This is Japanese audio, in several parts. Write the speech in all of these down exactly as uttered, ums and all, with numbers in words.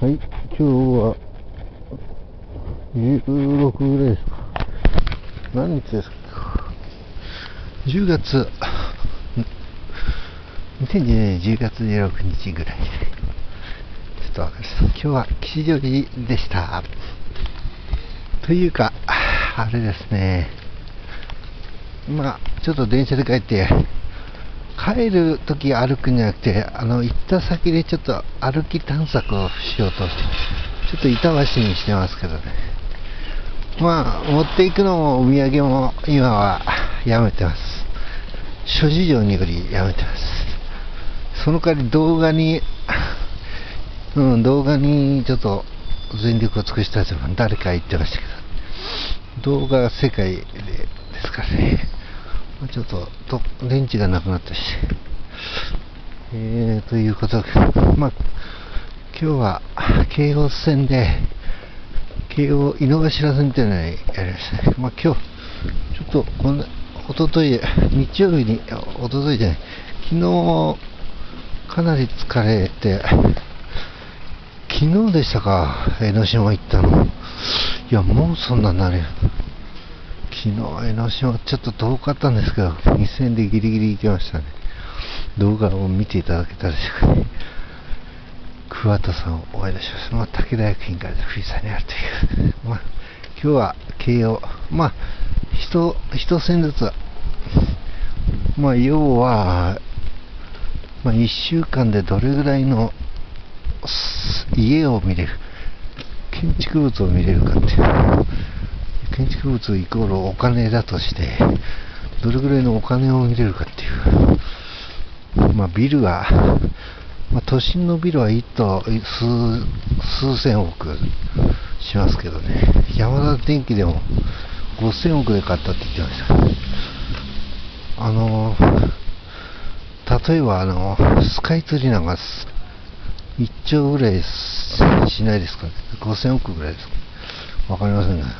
はい、今日はじゅうろくぐらいですか。何日ですか。じゅうがつ、にせんじゅうねんねんじゅうがつじゅうろくにちぐらい。ちょっとわかります。今日は吉祥寺でした。というか、あれですね。まあ、ちょっと電車で帰って、帰るとき歩くんじゃなくて、あの、行った先でちょっと歩き探索をしようと、ちょっと板橋にしてますけどね。まあ、持っていくのもお土産も今はやめてます。諸事情によりやめてます。その代わり動画に、うん、動画にちょっと全力を尽くしたいと誰か言ってましたけど、動画が世界でですからね。ちょっとと電池がなくなったし、えー、ということで、まあ、今日は京王線で京王井の頭線っていうのをやりましたね。まあ、今日ちょっとこのおととい日曜日におとといじゃない昨日かなり疲れて、昨日でしたか、江ノ島行ったの。いや、もうそんなになるよ。昨日江ノ島ちょっと遠かったんですけど、にせんえんでギリギリ行けましたね。動画を見ていただけたでしょうかね。桑田さんをお会いいたします。まあ、武田薬品から富士山にあるという。まあ、今日は京王、まあ、一、一線ずつ、まあ、要は、まあ、いっしゅうかんでどれぐらいの家を見れる、建築物を見れるかっていう。建築物イコールお金だとして、どれぐらいのお金を見れるかっていう。まあ、ビルは、まあ、都心のビルは一棟数、数千億しますけどね。山田電機でもごせんおくで買ったって言ってました。あの、例えばあの、スカイツリーなんかいっちょうぐらいしないですかね。ごせんおくぐらいですか。わかりませんね。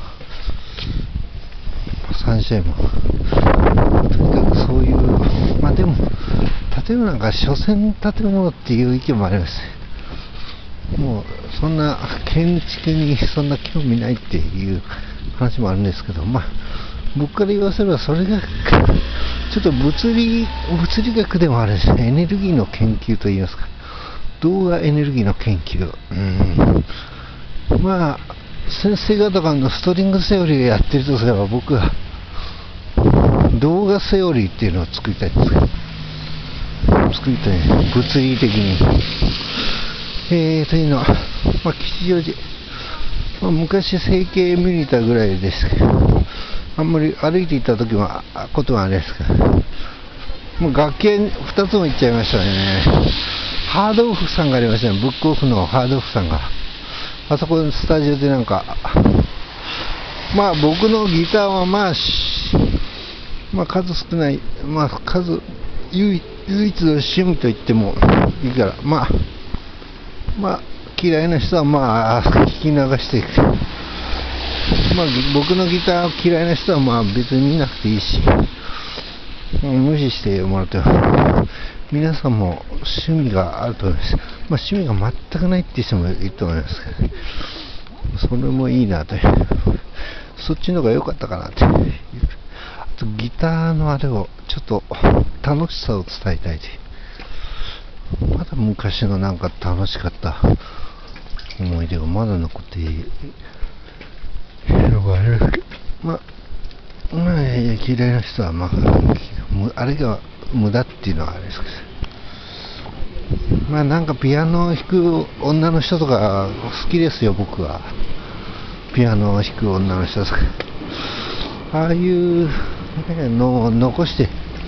サンシャインもとにかくそういう、まあでも建物なんか所詮建物っていう意見もあります。もうそんな建築にそんな興味ないっていう話もあるんですけど、まあ僕から言わせればそれがちょっと物理物理学でもあるんですね。エネルギーの研究といいますか、動画エネルギーの研究、うん、まあ先生方がのストリングセオリーがやってるとすれば、僕は動画セオリーっていうのを作りたいんですけど、作りたい、物理的に。えー、というのは、まあ、吉祥寺、まあ、昔整形見に行ったぐらいですけど、あんまり歩いて行った時はことはあれですけど、もう楽器ふたつも行っちゃいましたね。ハードオフさんがありましたね。ブックオフのハードオフさんが。あそこのスタジオでなんか、まあ僕のギターはまあ、まあ数少ない、まあ数、唯一の趣味と言ってもいいから、まあ、まあ嫌いな人はまあ聞き流していく。まあ僕のギター嫌いな人はまあ別に見なくていいし、無視してもらって皆さんも趣味があると思います。まあ、趣味が全くないっていう人もいると思いますけどね。それもいいなという。そっちの方が良かったかなという。あとギターのあれをちょっと楽しさを伝えたいという。まだ昔のなんか楽しかった思い出がまだ残っているのがあるけど、まあ、まあ、嫌いな人はまあ、あれが無駄っていうのはあれですけど、まあなんかピアノを弾く女の人とか好きですよ、僕は。ピアノを弾く女の人とか、ああいうのを残して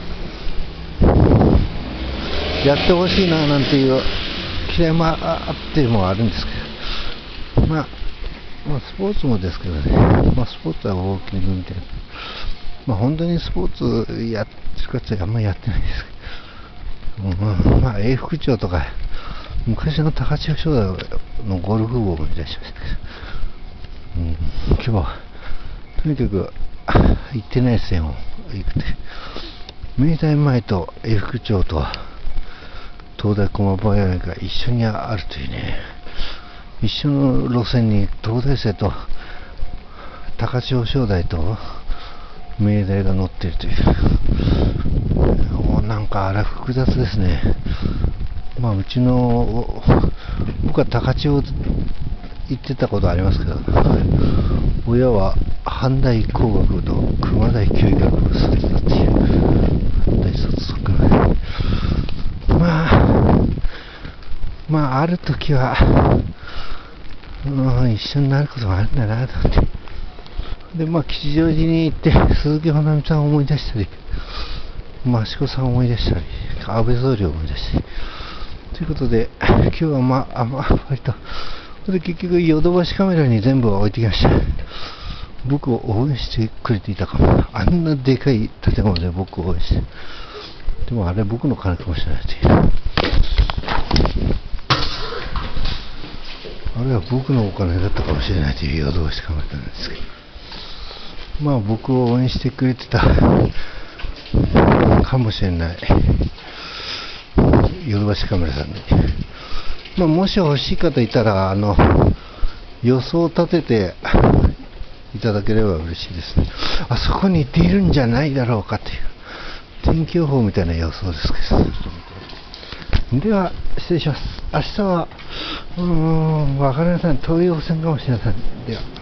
やってほしいななんていう嫌いもあってもあるんですけど、まあ、まあスポーツもですけどね、まあスポーツはウォーキングみたいな、まあ本当にスポーツやってるかってあんまりやってないですけど、うん、まあ永福町とか昔の高千穂町のゴルフ部を思い出しましたけど、うん、今日はとにかく行ってない線を行くて、明大前と永福町と東大駒場が一緒にあるというね。 一緒の路線に東大生と高千穂商大と明大が乗っているという、もうなんかあれ複雑ですね。まあうちの僕は高千穂行ってたことありますけど、親は阪大工学部と熊大教育学部卒だっていう、阪大卒則まあまあある時は、うん、一緒になることもあるんだなと思って、でまあ吉祥寺に行って鈴木保奈美さんを思い出したり、益子さんを思い出したり、安倍総理を思い出したりということで、今日はまあ、まあ、割とで結局ヨドバシカメラに全部置いてきました。僕を応援してくれていたかも。あんなでかい建物で僕を応援して、でもあれ僕の金かもしれないという、あれは僕のお金だったかもしれないというヨドバシカメラなんですけど、まあ僕を応援してくれてたかもしれないヨドバシカメラさんに、まあ、もし欲しい方いたらあの予想を立てていただければ嬉しいですね。あそこに出るんじゃないだろうかという天気予報みたいな予想ですけど、では失礼します。明日はうーん分かりません、東洋線かもしれません。では。